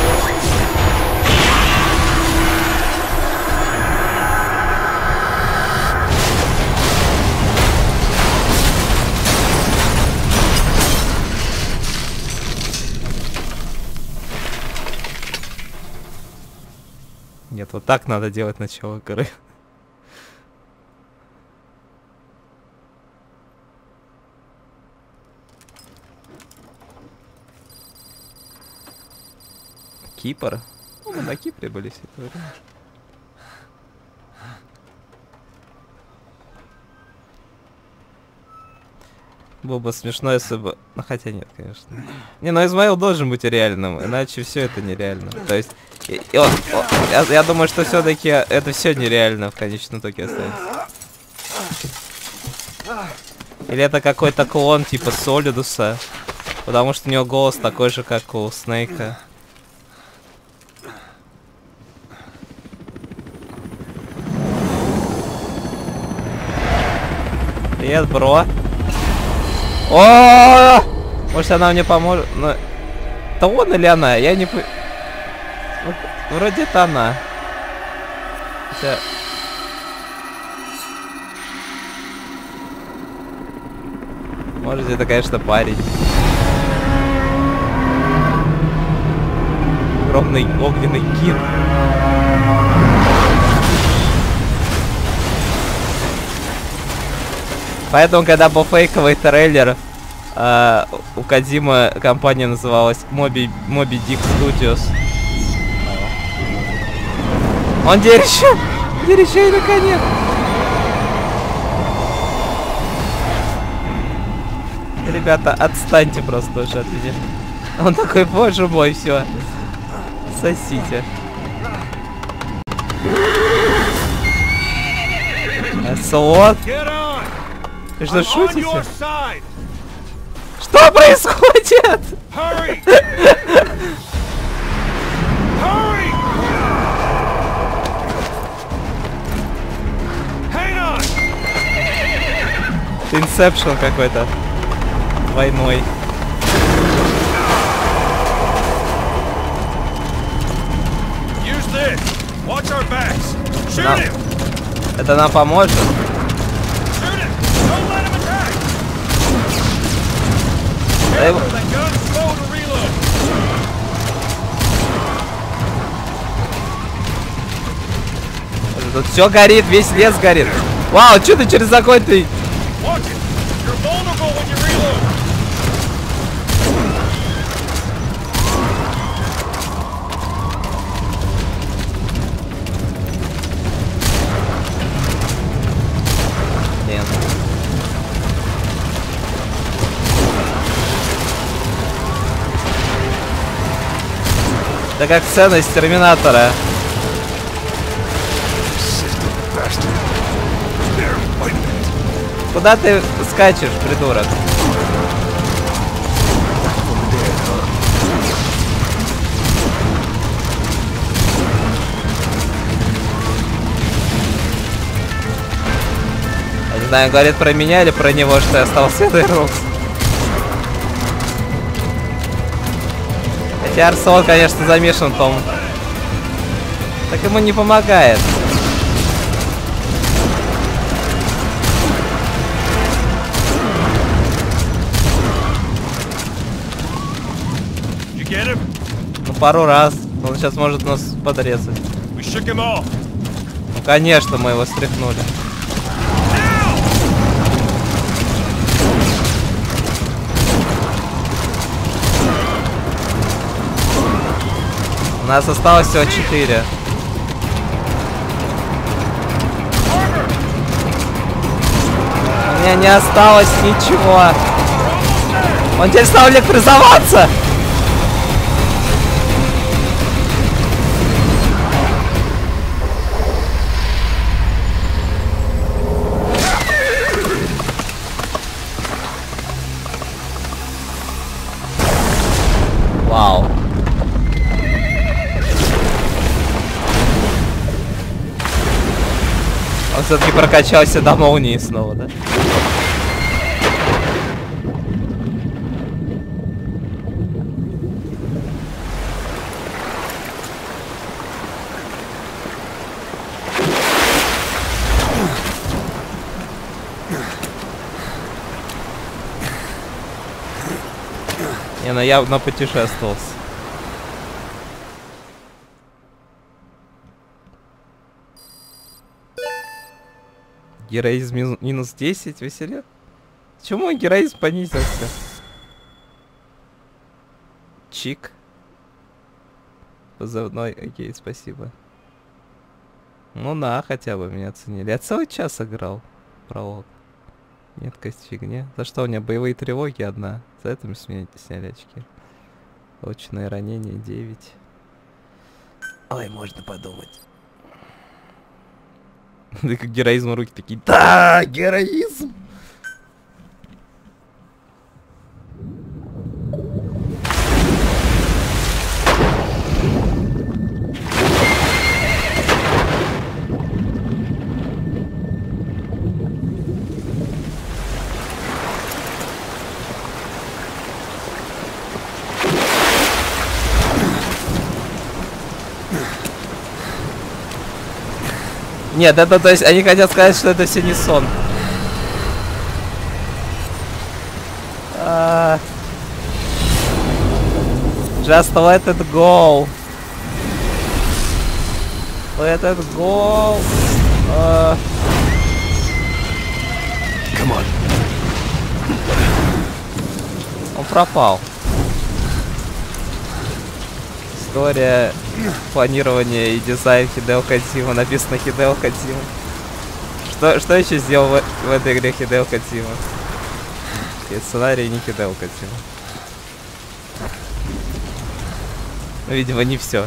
Нет, вот так надо делать начало игры. Кипр? Ну, мы на Кипре были все это время. Было бы смешно, если бы... Ну, хотя нет, конечно. Не, ну Измаил должен быть реальным, иначе все это нереально. То есть, и, и он, о, я, я думаю, что все-таки это все нереально в конечном итоге останется. Или это какой-то клон типа Солидуса, потому что у него голос такой же, как у Снейка. Привет, бро. О, может она мне поможет? Но... Это он или она? Я не... Вот, вроде это она. Хотя... Может это, конечно, парень. Огромный огненный кит. Поэтому, когда был фейковый трейлер, э, у Кодзимы компания называлась Moby, Moby Dick Studios. Он дерещит! Дерещит наконец! Ребята, отстаньте просто уже от меня. Он такой, боже мой, все. Сосите. Слот? Вы что, шутите? Что происходит? Это инсепшн какой-то. Двойной. Нам... Это нам поможет? Да его... Тут все горит, весь лес горит. Вау, что ты через огонь ты? Это как сцена из Терминатора. Куда ты скачешь, придурок? Я не знаю, говорит про меня или про него, что я стал Святой Рукс. Хотя Арсон, конечно, замешан в том. Так ему не помогает. Ну, пару раз. Он сейчас может нас подрезать. Ну, конечно, мы его стряхнули. У нас осталось всего четыре. У меня не осталось ничего. Он теперь стал электризоваться. Вау. Он все-таки прокачался до молнии снова, да? Не, ну явно путешествовался. Героизм минус, минус десять, веселее. Почему мой героизм понизился? Чик. Позывной, окей, спасибо. Ну на, хотя бы меня оценили. Я целый час играл пролог. Меткость фигня. За что у меня боевые тревоги одна? За это мы сня- сняли очки. Полученные ранения девять. Ой, можно подумать. Да как героизм, руки такие. Да, героизм! Нет, это, то есть, они хотят сказать, что это все не сон. А... Just let it go. Let it go. А... Come on. Он пропал. История планирования и дизайн Хидео Кодзима. Написано Хидео Кодзима. Что, что еще сделал в, в этой игре Хидео Кодзима? И сценарий не Хидео Кодзима. Ну, видимо, не все.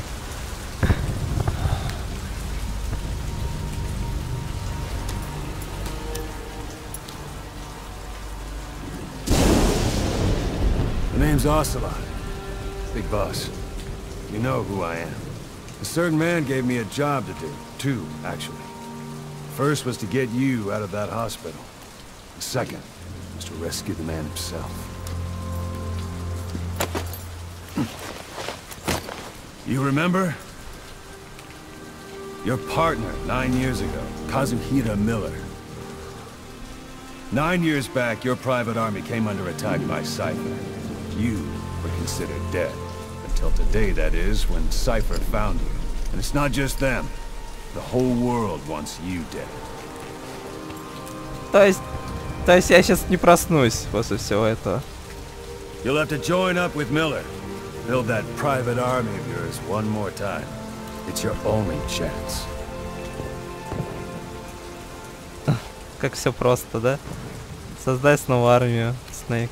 The name's Ocelot. Big boss. You know who I am. A certain man gave me a job to do. Two, actually. First was to get you out of that hospital. The second was to rescue the man himself. You remember? Your partner, nine years ago, Kazuhira Miller. Nine years back, your private army came under attack by Cypher. You were considered dead. Until today, that is, when Cypher found you. And it's not just them. The whole world wants you dead. То есть, то есть я сейчас не проснусь после всего этого. You'll have to join up with Miller. Build that private army of yours one more time. It's your only chance. Как все просто, да? Создай снова армию, Снейк.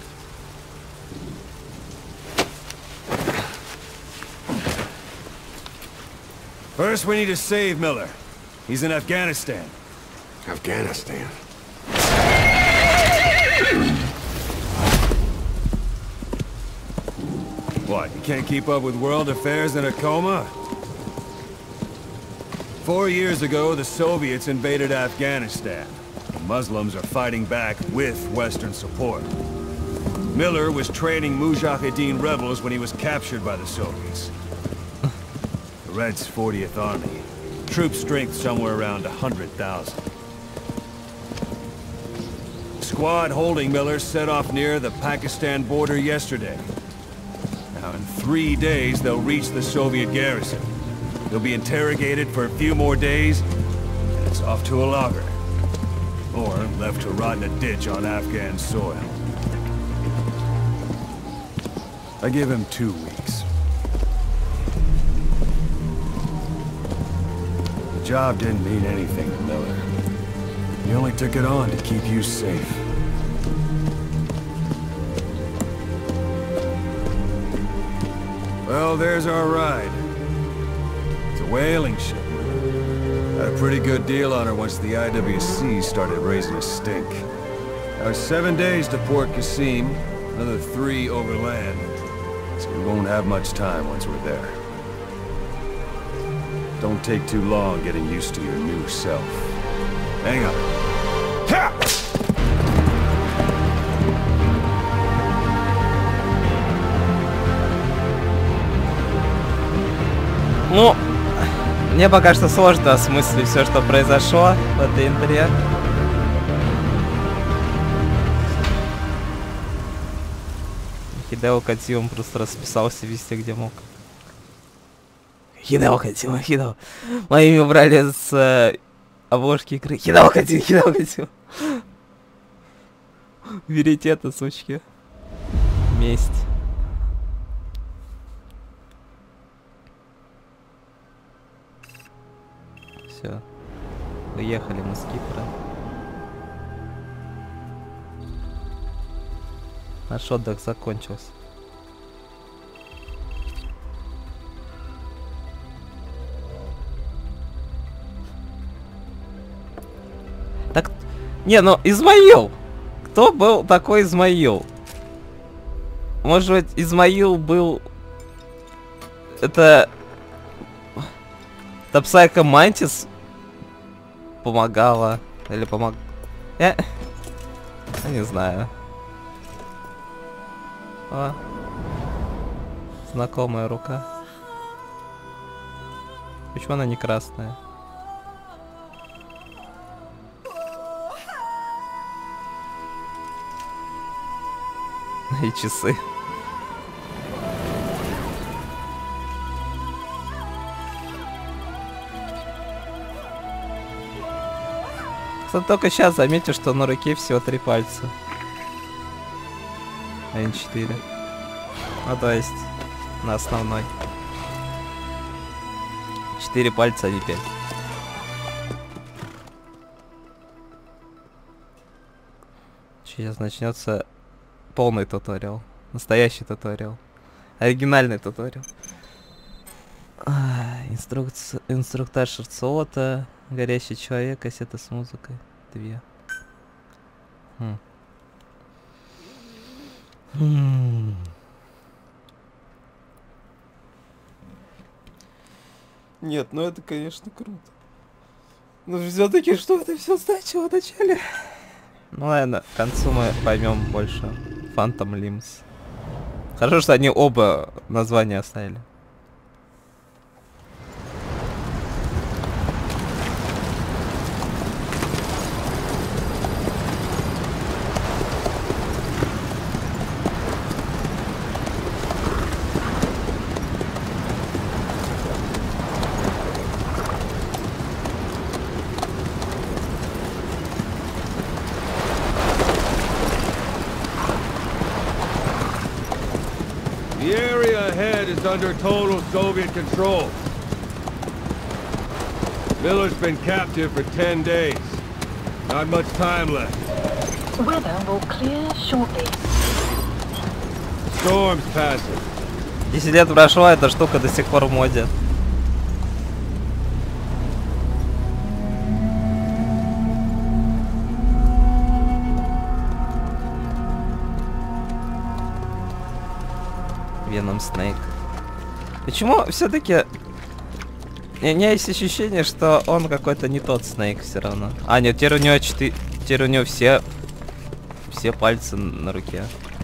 First, we need to save Miller. He's in Afghanistan. Afghanistan. What, you can't keep up with world affairs in a coma? Four years ago, the Soviets invaded Afghanistan. The Muslims are fighting back with Western support. Miller was training Mujahideen rebels when he was captured by the Soviets. The Reds' fortieth Army. Troop strength somewhere around one hundred thousand. The squad holding Miller set off near the Pakistan border yesterday. Now, in three days, they'll reach the Soviet garrison. They'll be interrogated for a few more days, and it's off to a lager. Or left to rot in a ditch on Afghan soil. I give him two weeks. The job didn't mean anything to Miller. He only took it on to keep you safe. Well, there's our ride. It's a whaling ship. Had a pretty good deal on her once the I W C started raising a stink. Now it's seven days to Port Qasim, another three overland. So we won't have much time once we're there. Don't take too long getting used to your new self. Hang on. Ha! Ну, мне пока что сложно осмыслить все, что произошло в этой игре. Хидео Кодзима просто расписался везде, где мог. Хидео Кодзима, Хидео. Мое имя брали с э, обложки игры. Хидео Кодзима, Хидео Кодзима. Берите это, сучки. Месть. Все. Уехали мы с Кипра. Наш отдых закончился. Так, не, ну Измаил! Кто был такой Измаил? Может быть, Измаил был... Это... Это Psycho Mantis помогала? Или помог... Я... Я не знаю. О. Знакомая рука. Почему она не красная? И часы. Кстати, только сейчас заметил, что на руке всего три пальца. А не четыре. Ну, то есть, на основной. Четыре пальца, а не пять. Сейчас начнется полный туториал. Настоящий туториал. Оригинальный туториал. А, инструкция, инструктаж Шерциота. Горящий человек, кассета с музыкой. Две. Хм. Хм. Нет, ну это, конечно, круто. Но все-таки что это все значило в начале? Ну ладно, к концу мы поймем больше. Phantom Limbs. Хорошо, что они оба названия оставили. The area ahead is under total Soviet control. Miller's been captive for ten days. Not much time left. Weather will clear shortly. Storm's passing. десять лет прошло, эта штука до сих пор в моде. Venom Snake. Почему все-таки у меня есть ощущение, что он какой-то не тот Снейк все равно. А, нет, теперь у него четыре. Теперь у него все. Все пальцы на руке.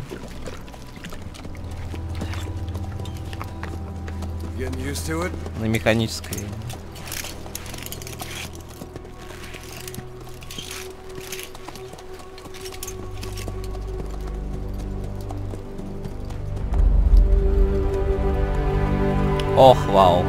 На механической. Ох, вау.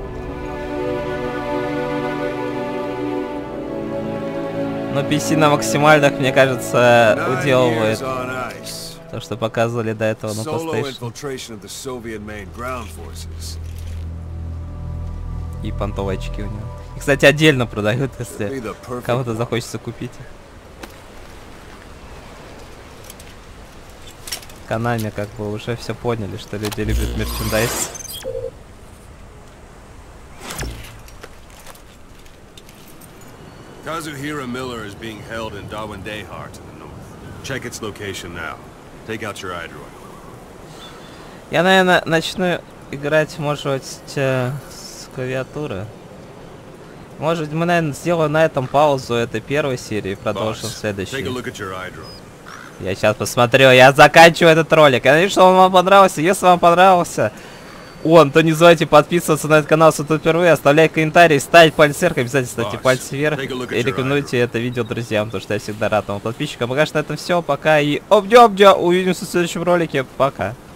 Но пи си на максимальных, мне кажется, уделывает то, что показывали до этого на PlayStation. И понтовые очки у него. И, кстати, отдельно продают, если кому-то захочется купить. Konami как бы уже все поняли, что люди любят мерчендайз. Kazuhira Miller is being held in Dawandehar to the north. Check its location now. Take out your iDroid. Я, наверное, начну играть, может быть, с клавиатуры. Может быть, мы, наверное, сделаем на этом паузу этой первой серии и продолжим в следующей. Я сейчас посмотрю, я заканчиваю этот ролик. Я надеюсь, что он вам понравился. Если вам понравился он, то не забывайте подписываться на этот канал, если тут впервые, оставлять комментарии, ставить палец вверх, обязательно ставьте пальцы вверх и рекомендуйте это видео друзьям, потому что я всегда рад новым подписчикам. Пока что на этом все, пока и обдё-обдё, увидимся в следующем ролике, пока.